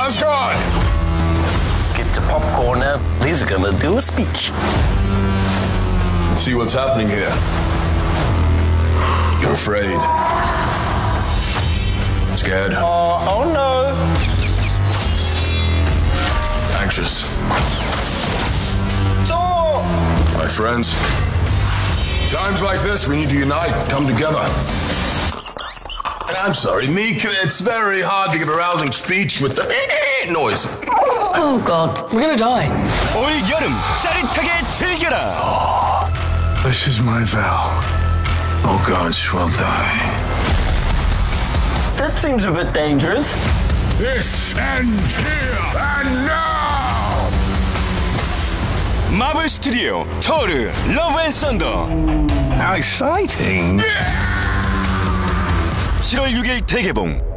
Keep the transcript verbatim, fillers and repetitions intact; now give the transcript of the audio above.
Asgard! Get the popcorn now. He's gonna do a speech. See what's happening here. You're afraid. Scared. Oh, oh no. Anxious. Thor! My friends, times like this we need to unite, come together. I'm sorry, Meek, it's very hard to give a rousing speech with the noise. Oh God, we're gonna die. 올 여름 짜릿하게 즐겨라. This is my vow. Oh God, she will die. That seems a bit dangerous. This ends here and now! 마블 스튜디오 토르 러브 앤 썬더. How exciting! 칠월 육일 대개봉.